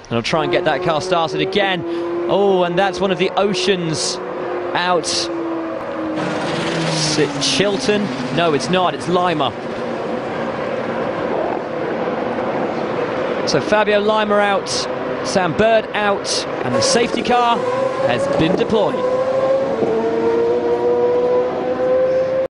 And I'll try and get that car started again. Oh, and that's one of the Oceans out. Is it Chilton? No, it's not, it's Leimer. So Fabio Leimer out, Sam Bird out, and the safety car has been deployed.